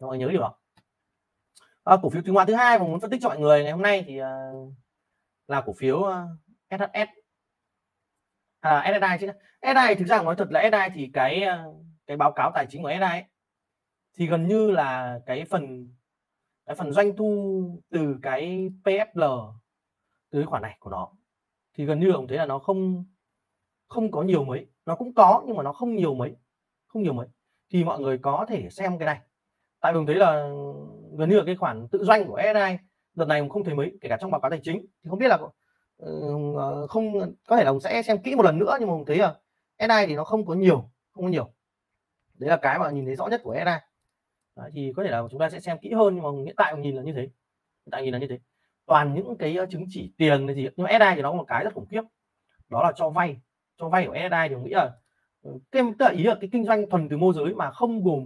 mọi người nhớ điều đó. Cổ phiếu chứng khoán thứ hai mà muốn phân tích cho mọi người ngày hôm nay thì là cổ phiếu SHS SSI chứ. SSI thực ra nói thật là SSI thì cái báo cáo tài chính của SSI ấy, thì gần như là cái phần doanh thu từ cái PFL, từ cái khoản này của nó thì gần như là ông thấy là nó không có nhiều mấy, nó cũng có nhưng mà nó không nhiều mấy, thì mọi người có thể xem cái này. Tại mình thấy là gần như là cái khoản tự doanh của SSI đợt này cũng không thấy mấy, kể cả trong báo cáo tài chính thì không biết là không có thể là sẽ xem kỹ một lần nữa, nhưng mà mình thấy là SSI thì nó không có nhiều. Đấy là cái mà nhìn thấy rõ nhất của SSI. Đấy, thì có thể là chúng ta sẽ xem kỹ hơn, nhưng mà hiện tại mình nhìn là như thế. Toàn những cái chứng chỉ tiền này gì, nhưng mà SSI thì nó có một cái rất khủng khiếp, đó là cho vay của SSI thì mình nghĩ là tức là ý là cái kinh doanh thuần từ môi giới mà không gồm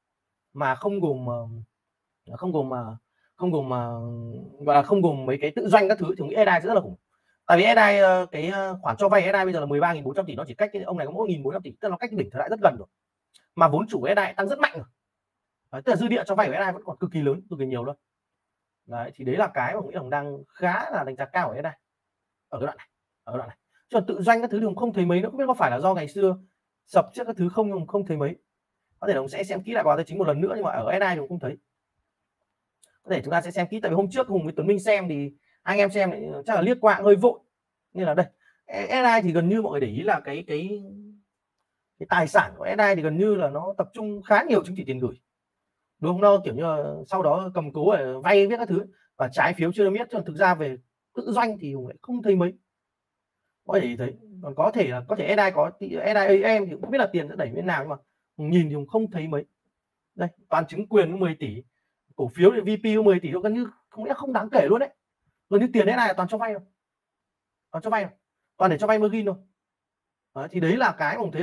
gọi là không gồm mấy cái tự doanh các thứ thì nghĩ SSI sẽ rất là khủng. Tại vì SSI cái khoản cho vay SSI bây giờ là 13.400 tỷ, nó chỉ cách cái ông này có mỗi 1.400 tỷ, tức là nó cách cái đỉnh thời đại rất gần rồi, mà vốn chủ SSI tăng rất mạnh rồi. Đấy, tức là dư địa cho vay của SSI vẫn còn cực kỳ lớn, cực kỳ nhiều luôn. Đấy, thì đấy là cái mà nghĩ là đang khá là đánh giá cao của SSI ở cái đoạn này. Chứ tự doanh các thứ thì không thấy mấy nữa, không biết có phải là do ngày xưa sập trước các thứ không thấy mấy. Có thể là ông sẽ xem kỹ lại báo tài chính một lần nữa, nhưng mà ở SSI thì không thấy. Có thể chúng ta sẽ xem kỹ, tại vì hôm trước Hùng với Tuấn Minh xem thì anh em xem chắc là liếc qua hơi vội. Như là đây SSI thì gần như mọi người để ý là cái tài sản của SSI thì gần như là nó tập trung khá nhiều chứng chỉ tiền gửi, đúng không? Nó kiểu như là sau đó cầm cố để vay viết các thứ, và trái phiếu chưa biết. Chứ thực ra về tự doanh thì Hùng lại không thấy mấy. Có thể thấy còn có thể SSI có SSI AM thì cũng biết là tiền sẽ đẩy bên nào, nhưng mà nhìn thì Hùng không thấy mấy. Đây toàn chứng quyền 10 tỷ, cổ phiếu thì VP 10 tỷ, gần như không đáng kể luôn đấy. Gần như tiền SSI là toàn cho vay rồi, toàn để cho vay margin thôi. Đấy, thì đấy là cái mà mình thấy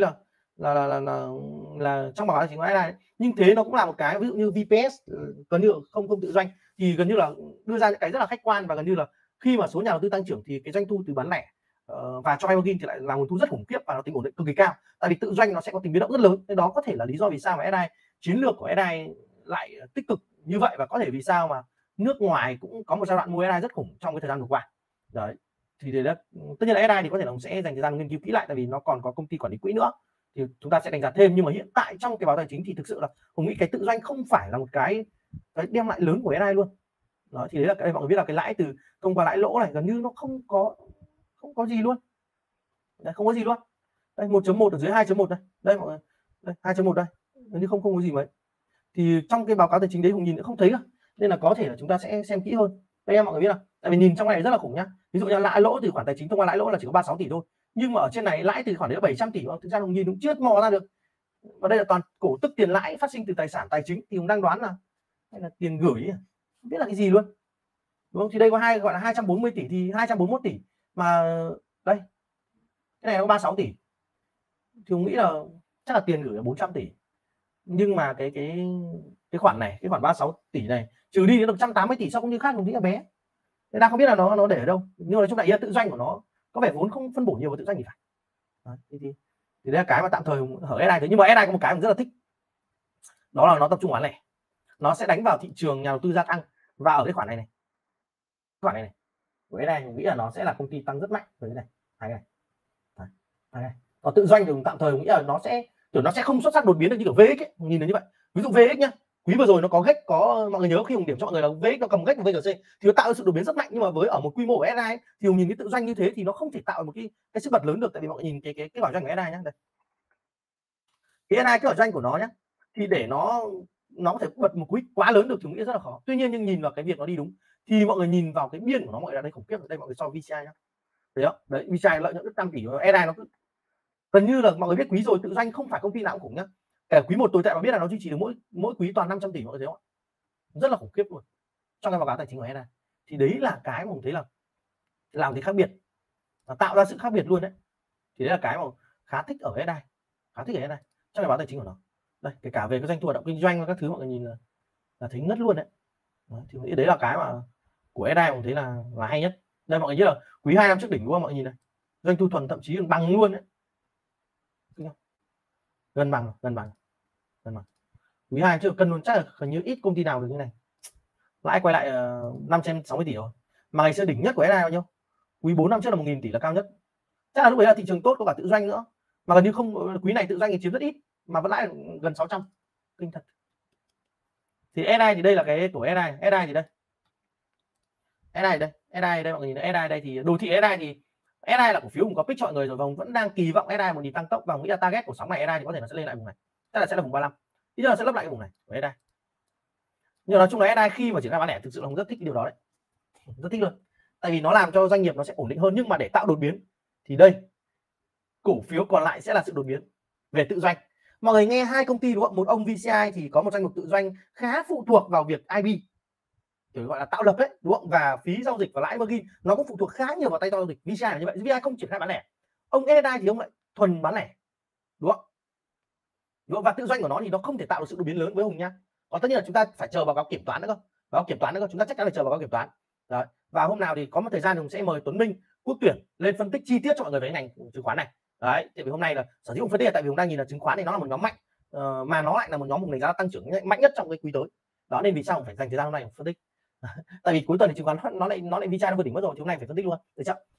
là trong báo cáo chính của SSI. Nhưng thế nó cũng là một cái, ví dụ như VPS gần như không tự doanh thì gần như là đưa ra những cái rất là khách quan, và gần như là khi mà số nhà đầu tư tăng trưởng thì cái doanh thu từ bán lẻ và cho vay margin thì lại là nguồn thu rất khủng khiếp và nó tính ổn định cực kỳ cao. Tại vì tự doanh nó sẽ có tính biến động rất lớn, nên đó có thể là lý do vì sao mà SSI, chiến lược của SSI lại tích cực như vậy, và có thể vì sao mà nước ngoài cũng có một giai đoạn mua SSI rất khủng trong cái thời gian vừa qua. Đấy, thì đấy là, tất nhiên là SSI thì có thể là sẽ dành thời gian nghiên cứu kỹ lại, tại vì nó còn có công ty quản lý quỹ nữa thì chúng ta sẽ đánh giá thêm. Nhưng mà hiện tại trong cái báo tài chính thì thực sự là Hùng nghĩ cái tự doanh không phải là một cái đem lại lớn của SSI luôn. Đó, thì đấy là cái mọi người biết là cái lãi từ thông qua lãi lỗ này gần như nó không có gì luôn. Đấy, không có gì luôn. Đây 1.1 ở dưới 2.1 đây. Đây mọi người. Đây 2.1 đây. Gần như không có gì mấy. Thì trong cái báo cáo tài chính đấy Hùng nhìn cũng không thấy cả. Nên là có thể là chúng ta sẽ xem kỹ hơn. Đây em mọi người biết là tại vì nhìn trong này rất là khủng nhá. Ví dụ như lãi lỗ từ khoản tài chính thông qua lãi lỗ là chỉ có 36 tỷ thôi. Nhưng mà ở trên này lãi từ khoản đấy là 700 tỷ, thực ra Hùng nhìn cũng chưa mò ra được. Và đây là toàn cổ tức tiền lãi phát sinh từ tài sản tài chính, thì Hùng đang đoán là hay là tiền gửi, không biết là cái gì luôn. Đúng không? Thì đây có gọi là 240 tỷ thì 241 tỷ, mà đây cái này có 36 tỷ. Thì Hùng nghĩ là chắc là tiền gửi là 400 tỷ. Nhưng mà cái khoản này, cái khoản 36 tỷ này trừ đi nó được 180 tỷ, sau cũng như khác Hùng nghĩ là bé. Thế đang không biết là nó để ở đâu. Nhưng mà nói chung là ý là tự doanh của nó có vẻ vốn không phân bổ nhiều vào tự doanh thì phải. Đấy, thì đây là cái mà tạm thời ở SSI thế. Nhưng mà SSI có một cái mình rất là thích, đó là nó tập trung bán lẻ, nó sẽ đánh vào thị trường nhà đầu tư gia tăng. Và ở cái khoản này của SSI mình nghĩ là nó sẽ là công ty tăng rất mạnh với cái này. Đấy. Còn tự doanh thì tạm thời mình nghĩ là nó sẽ không xuất sắc đột biến được như kiểu VX ấy. Nhìn là như vậy. Ví dụ VX nhá, quý vừa rồi nó có gách, mọi người nhớ khi Hùng điểm cho mọi người là VX nó cầm gách của VGC thì nó tạo ra sự đột biến rất mạnh. Nhưng mà với ở một quy mô của SSI ấy, thì Hùng nhìn cái tự doanh như thế thì nó không thể tạo một cái sức bật lớn được. Tại vì mọi người nhìn cái kết quả doanh của SSI nhá, đây cái SSI, kết quả doanh của nó nhá, thì để nó có thể bật một cú quá lớn được thì nghĩ rất là khó. Tuy nhiên nhưng nhìn vào cái việc nó đi đúng thì mọi người nhìn vào cái biên của nó, mọi người đây khủng khiếp. Đây mọi người so VCI nhá, thấy không? Đấy, VCI lợi nhuận 5 tỷ, SSI nó cứ gần như là mọi người biết quý rồi, tự doanh không phải công ty nào cũng khủng nhá. Kể quý 1 tồi tệ mà biết là nó duy trì được mỗi quý toàn 500 tỷ, mọi người thấy không? Rất là khủng khiếp luôn trong cái báo cáo tài chính của SSI. Thì đấy là cái mà mình thấy là làm thì khác biệt, và tạo ra sự khác biệt luôn đấy. Thì đấy là cái mà khá thích ở SSI, trong cái báo tài chính của nó. Đây, kể cả về cái doanh thu hoạt động kinh doanh và các thứ, mọi người nhìn là thấy ngất luôn đấy. Thì đấy là cái mà của SSI mình thấy là hay nhất. Đây mọi người nhớ là quý 2 năm trước đỉnh đúng không? Mọi người nhìn này, doanh thu thuần thậm chí còn bằng luôn đấy, gần bằng. quý 2 chưa cân luôn, chắc là hình như ít công ty nào được như này. Lãi quay lại 560 tỷ rồi. Mà ngày xưa đỉnh nhất của SI bao nhiêu? Quý 4 năm trước là 1.000 tỷ là cao nhất. Chắc là lúc đấy là thị trường tốt, có cả tự doanh nữa. Mà gần như không, quý này tự doanh thì chiếm rất ít mà vẫn lãi gần 600. Kinh thật. Thì SI thì đây là cái của SI thì đây. SI đây, SI đây mọi người nhìn SI đây thì đồ thị SI thì SI là cổ phiếu cũng có pick cho mọi người rồi và vẫn đang kỳ vọng SI một nhịp tăng tốc và nghĩ là target của sóng này SI thì có thể nó sẽ lên lại vùng này. Chắc là sẽ là vùng 35. Ít nhất là sẽ lấp lại cái vùng này của SI. Nhưng nói chung là SI khi mà triển khai bán lẻ thực sự là rất thích cái điều đó đấy. Rất thích luôn. Tại vì nó làm cho doanh nghiệp nó sẽ ổn định hơn, nhưng mà để tạo đột biến thì đây cổ phiếu còn lại sẽ là sự đột biến về tự doanh. Mọi người nghe hai công ty đúng không? Một ông VCI thì có một danh mục tự doanh khá phụ thuộc vào việc IB, kiểu gọi là tạo lập đấy, đúng không? Và phí giao dịch và lãi margin nó cũng phụ thuộc khá nhiều vào tay giao dịch. VCI là như vậy, VCI không triển khai bán lẻ. Ông SI thì ông lại thuần bán lẻ, đúng không? Đúng không? Và tự doanh của nó thì nó không thể tạo được sự đột biến lớn với Hùng nhá. Còn tất nhiên là chúng ta phải chờ báo cáo kiểm toán nữa cơ. Báo cáo kiểm toán nữa cơ, chúng ta chắc chắn phải chờ báo cáo kiểm toán. Đấy. Và hôm nào thì có một thời gian Hùng sẽ mời Tuấn Minh, Quốc Tuyển lên phân tích chi tiết cho mọi người về ngành chứng khoán này. Đấy, tại vì hôm nay là sở dĩ Hùng phân tích là tại vì Hùng đang nhìn là chứng khoán này nó là một nhóm mạnh, mà nó lại là một nhóm Hùng đánh giá tăng trưởng mạnh nhất trong cái quý tới. Đó nên vì sao phải dành thời gian hôm nay phân tích. Tại vì cuối tuần thì chứng khoán nó lại VCI nó vượt đỉnh mất rồi, thì hôm nay phải phân tích luôn, được chưa?